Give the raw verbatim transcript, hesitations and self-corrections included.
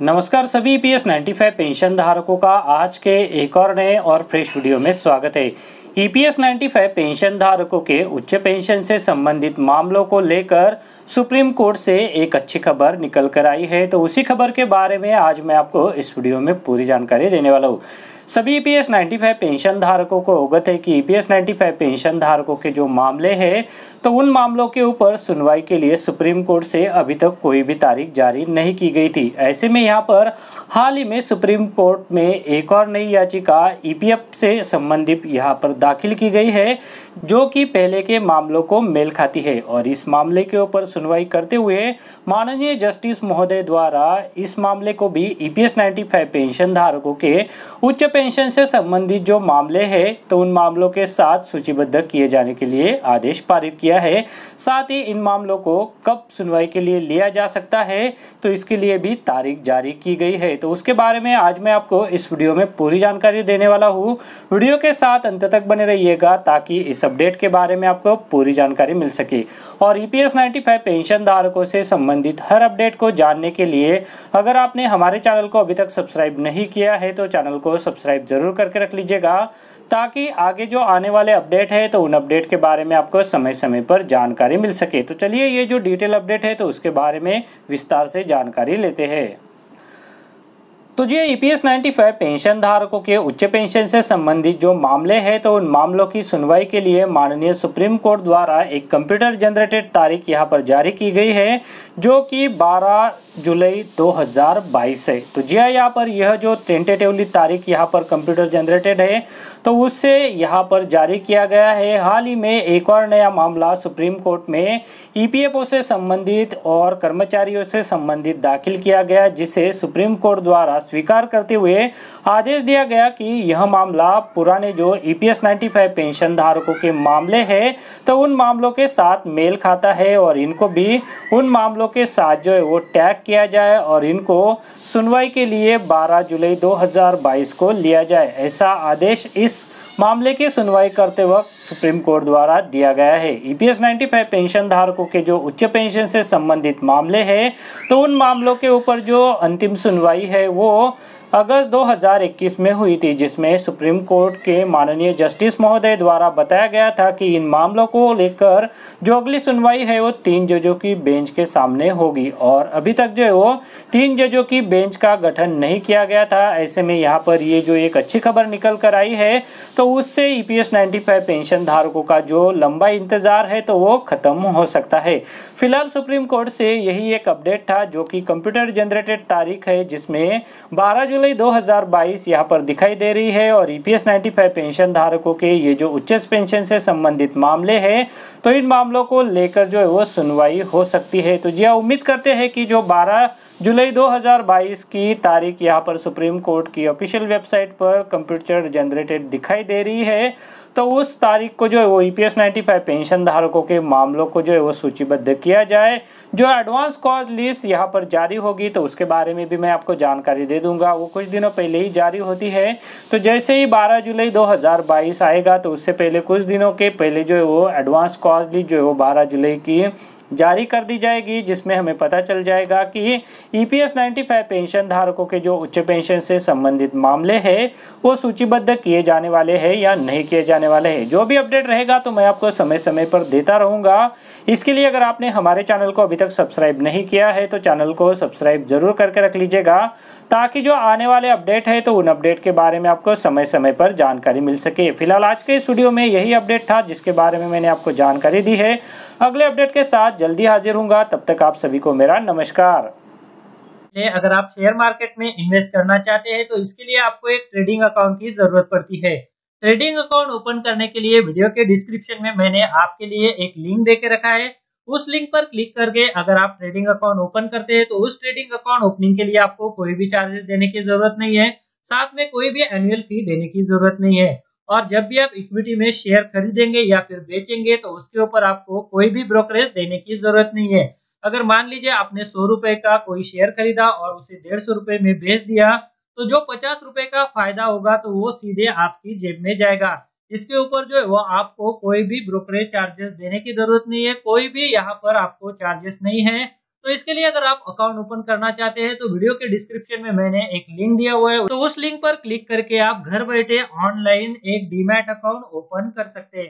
नमस्कार सभी ईपीएस पचानवे पेंशन धारकों का आज के एक और नए और फ्रेश वीडियो में स्वागत है। ईपीएस पचानवे पेंशन धारकों के उच्च पेंशन से संबंधित मामलों को लेकर सुप्रीम कोर्ट से एक अच्छी खबर निकल कर आई है, तो उसी खबर के बारे में आज मैं आपको इस वीडियो में पूरी जानकारी देने वाला हूँ। सभी ईपीएस पचानवे पेंशन धारकों को अवगत है कि ईपीएस पचानवे पेंशन धारकों के जो मामले हैं तो उन मामलों के ऊपर सुनवाई के लिए सुप्रीम कोर्ट से अभी तक कोई भी तारीख जारी नहीं की गई थी। ऐसे में यहाँ पर हाल ही में सुप्रीम कोर्ट में एक और नई याचिका ईपीएफ से संबंधित यहाँ पर दाखिल की गई है, जो कि पहले के मामलों को मेल खाती है। और इस मामले के ऊपर सुनवाई करते हुए माननीय जस्टिस महोदय द्वारा इस मामले को भी ईपीएस पचानवे पेंशन धारकों के उच्च पेंशन से संबंधित जो मामले हैं तो उन मामलों के साथ सूचीबद्ध किए जाने के लिए आदेश पारित किया है। साथ ही इन मामलों को कब सुनवाई के लिए लिया जा सकता है तो इसके लिए भी तारीख जारी की गई है। तो उसके बारे में आज मैं आपको इस वीडियो में पूरी जानकारी देने वाला हूँ। वीडियो के साथ अंत तक बने रहिएगा ताकि इस अपडेट के बारे में आपको पूरी जानकारी मिल सके। और ईपीएस पचानवे पेंशन धारकों से संबंधित हर अपडेट को जानने के लिए अगर आपने हमारे चैनल को अभी तक सब्सक्राइब नहीं किया है तो चैनल को सब्सक्राइब जरूर करके रख लीजिएगा, ताकि आगे जो आने वाले अपडेट है तो उन अपडेट के बारे में आपको समय समय पर जानकारी मिल सके। तो चलिए ये जो डिटेल अपडेट है तो उसके बारे में विस्तार से जानकारी लेते हैं। तो जी ईपीएस पचानवे पेंशन धारकों के उच्च पेंशन से संबंधित जो मामले हैं तो उन मामलों की सुनवाई के लिए माननीय सुप्रीम कोर्ट द्वारा एक कंप्यूटर जनरेटेड तारीख यहां पर जारी की गई है, जो कि बारह जुलाई दो हज़ार बाईस है। तो जी यहाँ पर यह जो टेंटेटिवली तारीख यहाँ पर कंप्यूटर जनरेटेड है तो उससे यहाँ पर जारी किया गया है। हाल ही में एक और नया मामला सुप्रीम कोर्ट में ईपीएफओ से संबंधित और कर्मचारियों से संबंधित दाखिल किया गया, जिसे सुप्रीम कोर्ट द्वारा स्वीकार करते हुए आदेश दिया गया कि यह मामला पुराने जो ईपीएस पचानवे पेंशन धारकों के मामले हैं तो उन मामलों के साथ मेल खाता है और इनको भी उन मामलों के साथ जो है वो टैग किया जाए और इनको सुनवाई के लिए बारह जुलाई दो हज़ार बाईस को लिया जाए। ऐसा आदेश इस मामले की सुनवाई करते वक्त सुप्रीम कोर्ट द्वारा दिया गया है। ईपीएस पचानवे पेंशन धारकों के जो उच्च पेंशन से संबंधित मामले हैं तो उन मामलों के ऊपर जो अंतिम सुनवाई है वो अगस्त दो हज़ार इक्कीस में हुई थी, जिसमें सुप्रीम कोर्ट के माननीय जस्टिस महोदय द्वारा बताया गया था कि इन मामलों को लेकर जो अगली सुनवाई है वो तीन जजों की बेंच के सामने होगी। और अभी तक जो है वो तीन जजों की बेंच का गठन नहीं किया गया था। ऐसे में यहाँ पर ये जो एक अच्छी खबर निकल कर आई है तो उससे ईपीएस पचानवे पेंशन धारकों का जो लंबा इंतजार है तो वो खत्म हो सकता है। फिलहाल सुप्रीम कोर्ट से यही एक अपडेट था, जो कि कंप्यूटर जनरेटेड तारीख है, जिसमें बारह जुलाई दो हज़ार बाईस यहाँ पर दिखाई दे रही है। और ईपीएस पचानवे पेंशन धारकों के ये जो उच्च पेंशन से संबंधित मामले हैं तो इन मामलों को लेकर जो है वो सुनवाई हो सकती है। तो जी उम्मीद करते हैं कि जो बारह जुलाई दो हज़ार बाईस की तारीख यहाँ पर सुप्रीम कोर्ट की ऑफिशियल वेबसाइट पर कंप्यूटर जनरेटेड दिखाई दे रही है तो उस तारीख को जो है वो ईपीएस पचानवे पेंशन धारकों के मामलों को जो है वो सूचीबद्ध किया जाए। जो एडवांस कॉज लिस्ट यहाँ पर जारी होगी तो उसके बारे में भी मैं आपको जानकारी दे दूंगा, वो कुछ दिनों पहले ही जारी होती है। तो जैसे ही बारह जुलाई दो हज़ार बाईस आएगा तो उससे पहले कुछ दिनों के पहले जो है वो एडवांस कॉज लिस्ट जो है वो बारह जुलाई की जारी कर दी जाएगी, जिसमें हमें पता चल जाएगा कि ईपीएस पचानवे पेंशन धारकों के जो उच्च पेंशन से संबंधित मामले हैं वो सूचीबद्ध किए जाने वाले हैं या नहीं किए जाने वाले हैं। जो भी अपडेट रहेगा तो मैं आपको समय समय पर देता रहूँगा। इसके लिए अगर आपने हमारे चैनल को अभी तक सब्सक्राइब नहीं किया है तो चैनल को सब्सक्राइब जरूर करके रख लीजिएगा, ताकि जो आने वाले अपडेट है तो उन अपडेट के बारे में आपको समय समय पर जानकारी मिल सके। फिलहाल आज के इस वीडियो में यही अपडेट था जिसके बारे में मैंने आपको जानकारी दी है। अगले अपडेट के साथ जल्दी हाजिर होऊंगा, तब तक आप सभी को मेरा नमस्कार। अगर आप शेयर मार्केट में इन्वेस्ट करना चाहते हैं तो इसके लिए आपको एक ट्रेडिंग अकाउंट की जरूरत पड़ती है। ट्रेडिंग अकाउंट ओपन करने के लिए वीडियो के डिस्क्रिप्शन में मैंने आपके लिए एक लिंक दे के रखा है। उस लिंक पर क्लिक करके अगर आप ट्रेडिंग अकाउंट ओपन करते हैं तो उस ट्रेडिंग अकाउंट ओपनिंग के लिए आपको कोई भी चार्जेस देने की जरूरत नहीं है, साथ में कोई भी एनुअल फी देने की जरूरत नहीं है। और जब भी आप इक्विटी में शेयर खरीदेंगे या फिर बेचेंगे तो उसके ऊपर आपको कोई भी ब्रोकरेज देने की जरूरत नहीं है। अगर मान लीजिए आपने सौ रुपए का कोई शेयर खरीदा और उसे डेढ़ सौ रुपए में बेच दिया तो जो पचास रुपए का फायदा होगा तो वो सीधे आपकी जेब में जाएगा। इसके ऊपर जो है वो आपको कोई भी ब्रोकरेज चार्जेस देने की जरूरत नहीं है, कोई भी यहाँ पर आपको चार्जेस नहीं है। तो इसके लिए अगर आप अकाउंट ओपन करना चाहते हैं तो वीडियो के डिस्क्रिप्शन में मैंने एक लिंक दिया हुआ है, तो उस लिंक पर क्लिक करके आप घर बैठे ऑनलाइन एक डीमैट अकाउंट ओपन कर सकते हैं।